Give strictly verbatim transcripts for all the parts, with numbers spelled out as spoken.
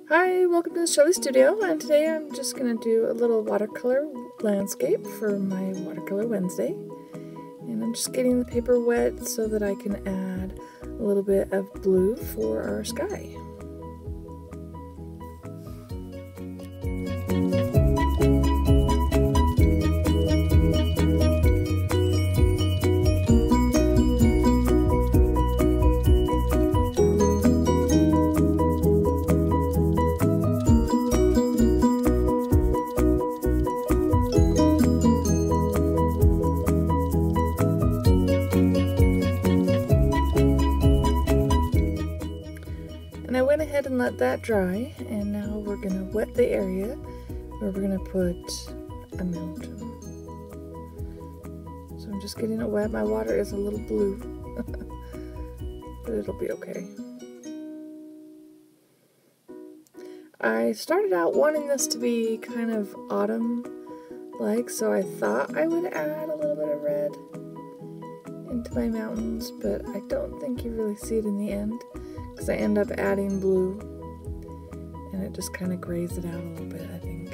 Hi, welcome to the Shelly Studio, and today I'm just going to do a little watercolor landscape for my Watercolor Wednesday. And I'm just getting the paper wet so that I can add a little bit of blue for our sky. And I went ahead and let that dry, and now we're going to wet the area where we're going to put a mountain. So I'm just getting it wet. My water is a little blue, but it'll be okay. I started out wanting this to be kind of autumn-like, so I thought I would add a little bit of red into my mountains, but I don't think you really see it in the end. Because I end up adding blue, and it just kind of grays it out a little bit, I think.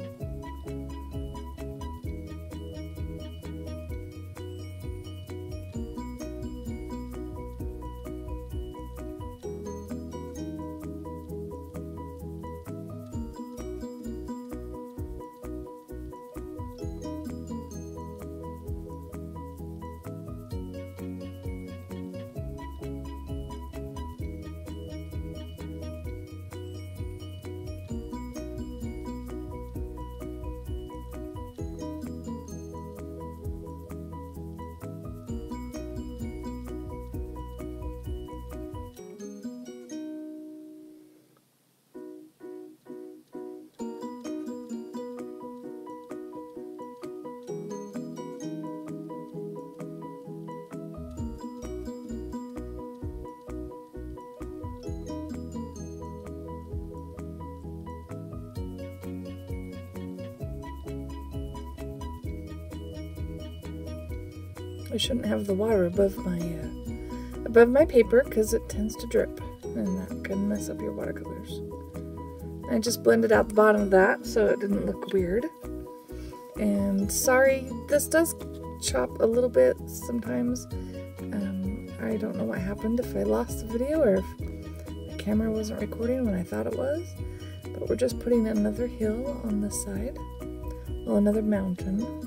I shouldn't have the water above my uh, above my paper because it tends to drip, and that can mess up your watercolors. I just blended out the bottom of that so it didn't look weird. And sorry, this does chop a little bit sometimes. Um, I don't know what happened, if I lost the video or if the camera wasn't recording when I thought it was. But we're just putting another hill on this side, well, another mountain.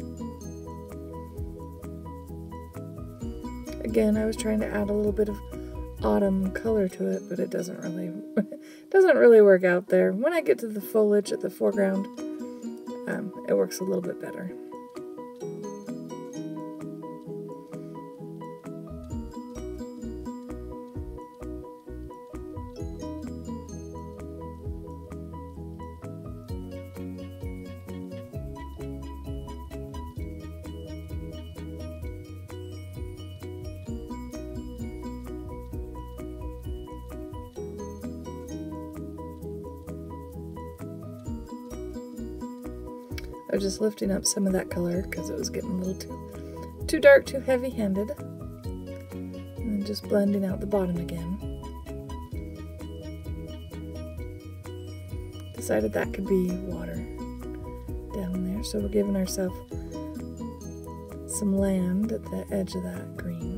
Again, I was trying to add a little bit of autumn color to it, but it doesn't really doesn't really work out there. When I get to the foliage at the foreground, um, it works a little bit better. I was just lifting up some of that color because it was getting a little too too dark, too heavy-handed. And then just blending out the bottom again. Decided that could be water down there, so we're giving ourselves some land at the edge of that green.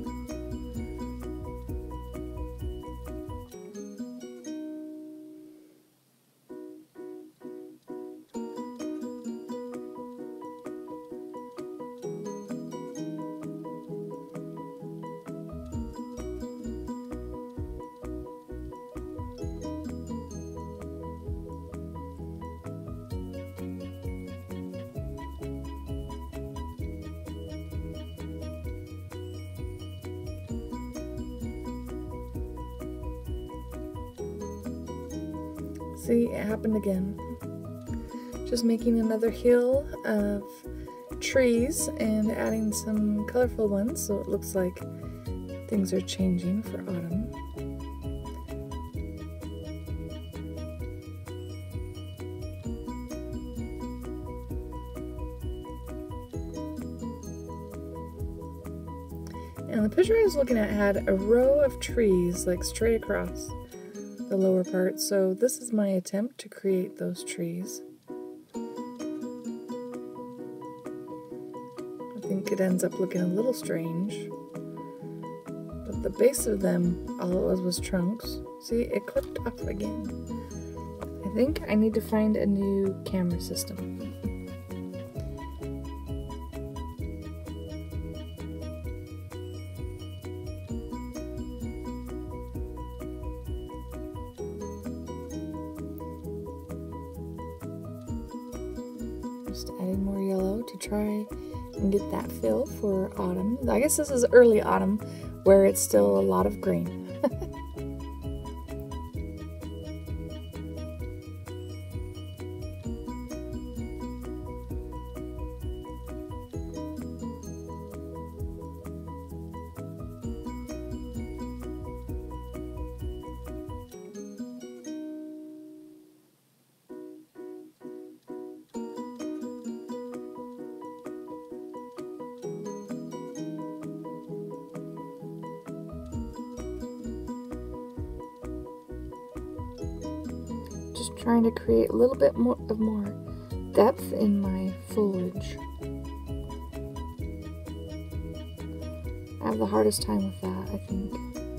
See, it happened again. Just making another hill of trees and adding some colorful ones so it looks like things are changing for autumn. And the picture I was looking at had a row of trees, like straight across. the lower part. So this is my attempt to create those trees. I think it ends up looking a little strange. But the base of them, all it was was trunks. See, it clipped up again. I think I need to find a new camera system. Just adding more yellow to try and get that fill for autumn. I guess this is early autumn where it's still a lot of green. Just trying to create a little bit more of more depth in my foliage. I have the hardest time with that, I think.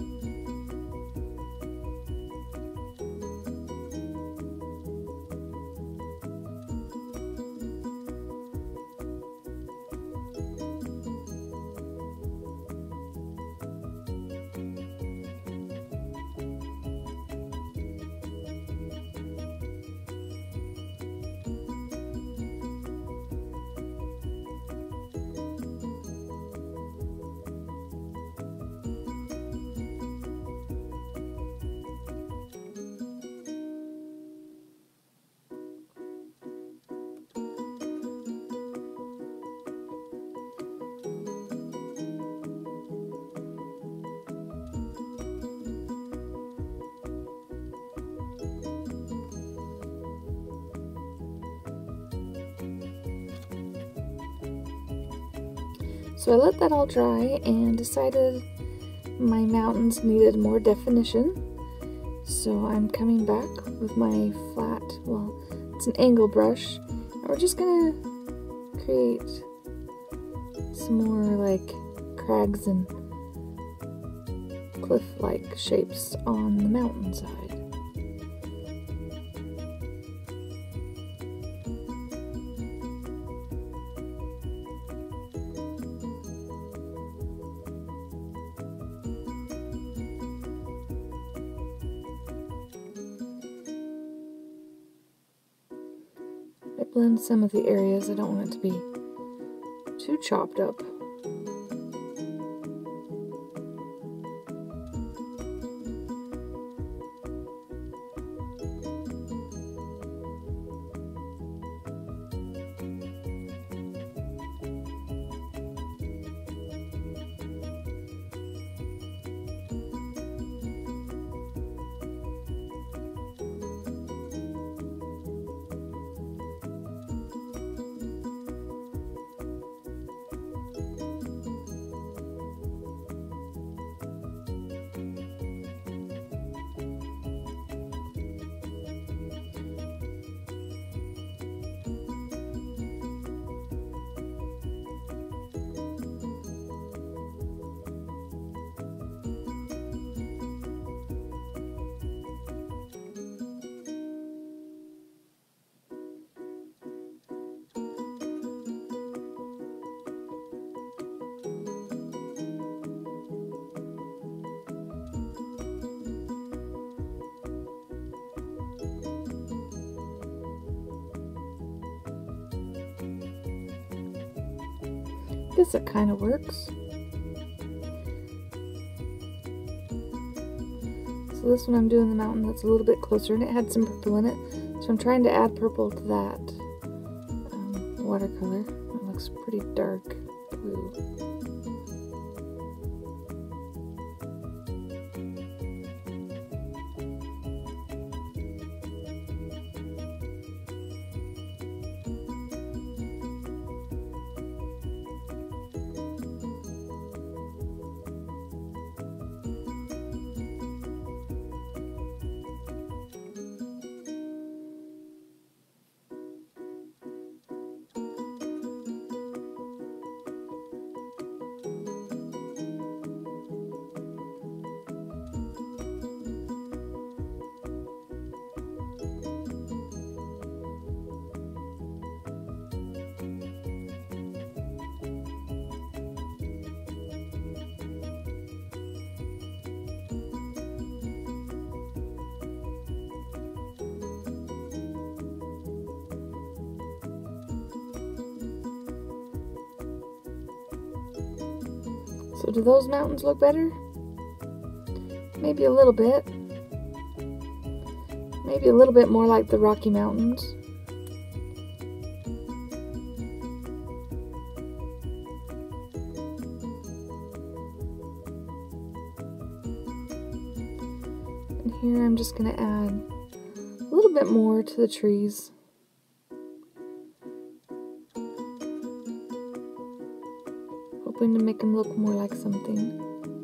So I let that all dry and decided my mountains needed more definition. So I'm coming back with my flat, well, it's an angle brush, and we're just gonna create some more like crags and cliff-like shapes on the mountainside. I blend some of the areas. I don't want it to be too chopped up. I guess it kind of works. So this one I'm doing the mountain that's a little bit closer, and it had some purple in it. So I'm trying to add purple to that um, watercolor. It looks pretty dark blue. So do those mountains look better? Maybe a little bit. Maybe a little bit more like the Rocky Mountains. And here I'm just going to add a little bit more to the trees. Hoping to make them look more like something.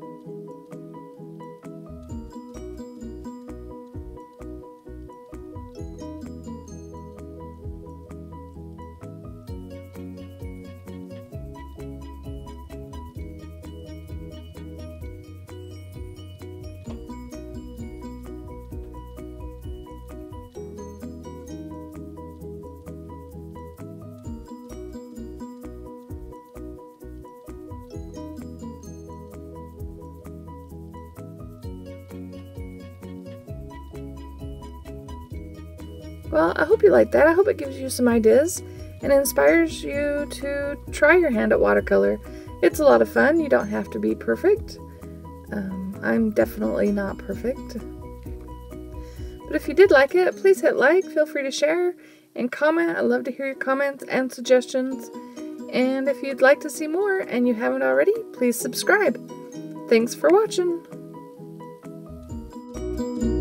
Well, I hope you like that. I hope it gives you some ideas and inspires you to try your hand at watercolor. It's a lot of fun. You don't have to be perfect. Um, I'm definitely not perfect. But if you did like it, please hit like, feel free to share, and comment. I love to hear your comments and suggestions. And if you'd like to see more and you haven't already, please subscribe. Thanks for watching.